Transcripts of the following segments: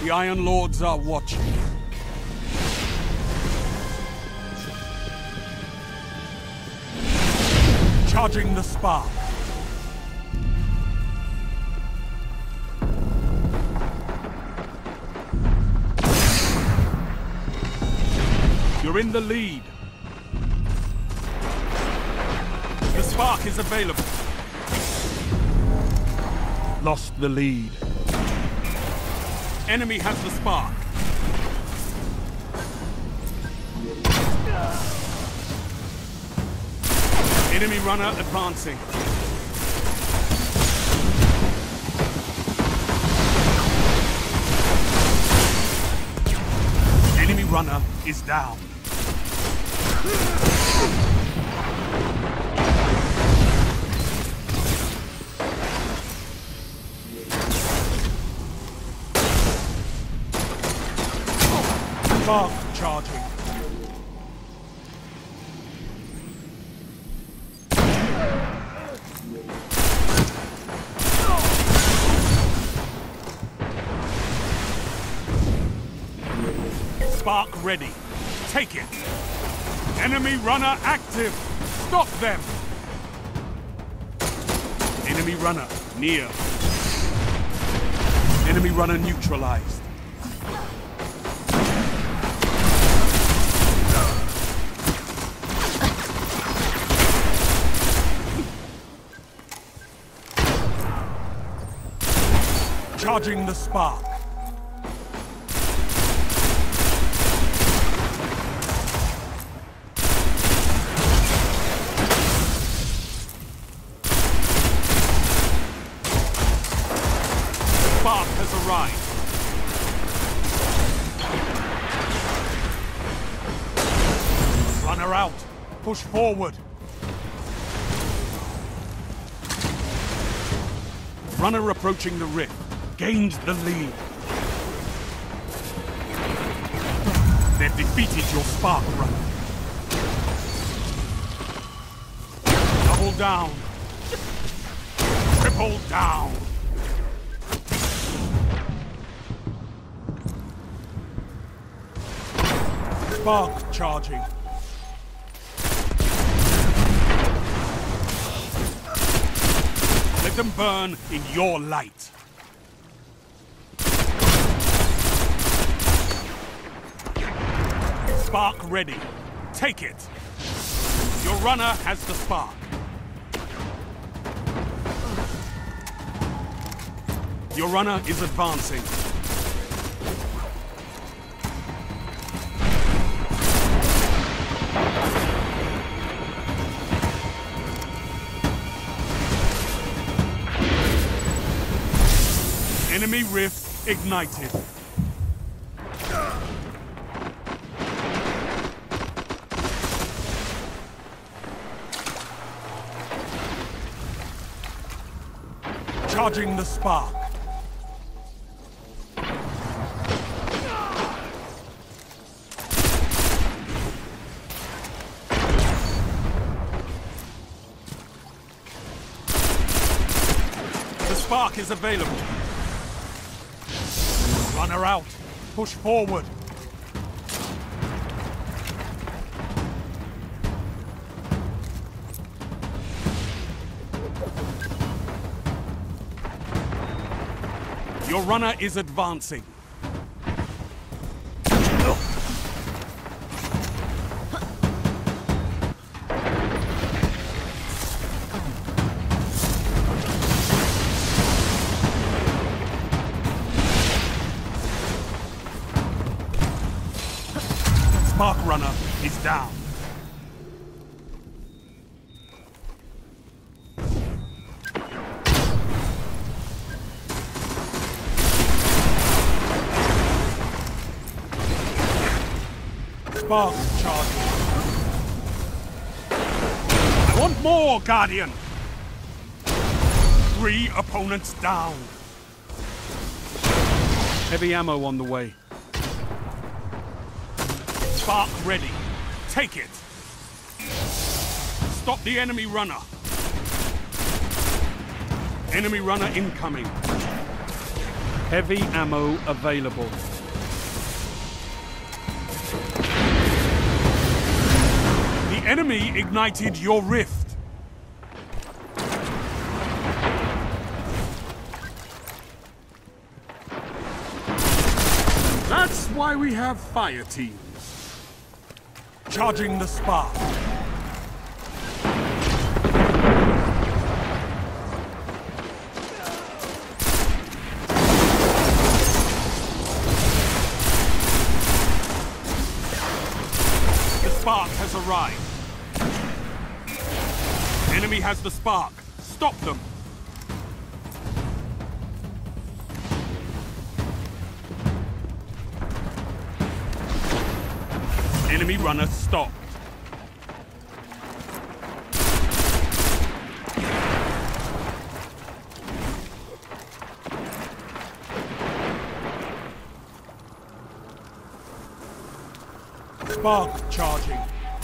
The Iron Lords are watching. Charging the spark. You're in the lead. The spark is available. Lost the lead. Enemy has the spark. Enemy runner advancing. Enemy runner is down. Spark charging. Spark ready. Take it. Enemy runner active. Stop them. Enemy runner near. Enemy runner neutralized. Charging the spark. Spark has arrived. Runner out. Push forward. Runner approaching the rift. Gained the lead. They've defeated your spark runner. Double down. Triple down. Spark charging. Let them burn in your light. Spark ready. Take it. Your runner has the spark. Your runner is advancing. Enemy rift ignited. Charging the spark. The spark is available. Runner out. Push forward. Your runner is advancing. Spark runner is down. Spark charging. I want more, Guardian! 3 opponents down. Heavy ammo on the way. Spark ready. Take it. Stop the enemy runner. Enemy runner incoming. Heavy ammo available. The enemy ignited your rift. That's why we have fire teams. Charging the spark. The spark has arrived. Enemy has the spark. Stop them. Enemy runner stopped. Spark charging.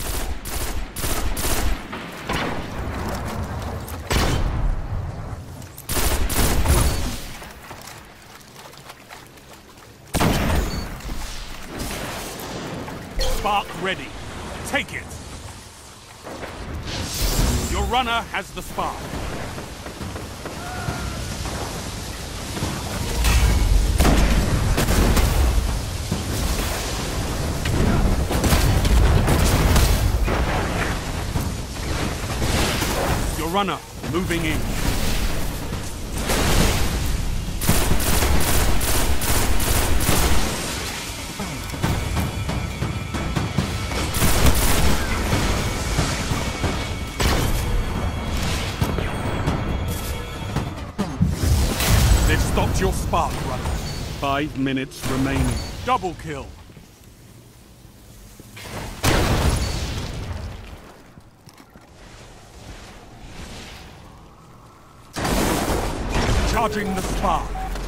Spark ready. Take it. Your runner has the spark. Your runner moving in. They've stopped your spark, runner. 5 minutes remaining. Double kill. Charging the spark.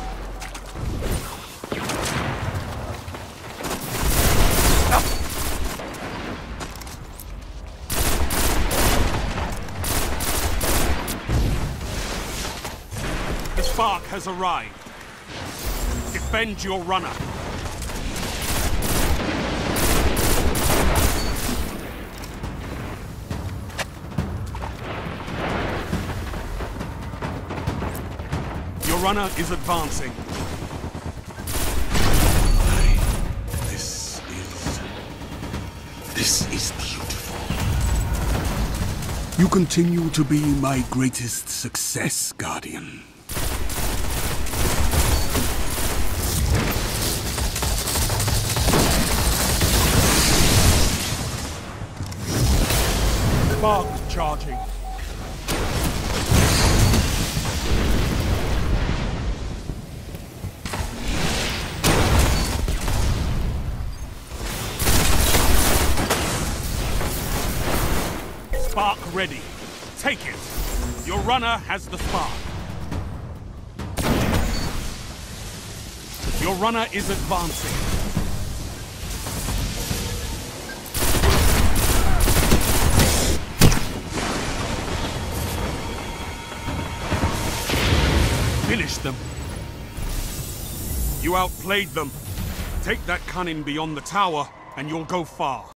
The spark has arrived. Defend your runner. Your runner is advancing. This is beautiful. You continue to be my greatest success, Guardian. Spark charging. Spark ready. Take it. Your runner has the spark. Your runner is advancing. Finish them. You outplayed them. Take that cunning beyond the tower, and you'll go far.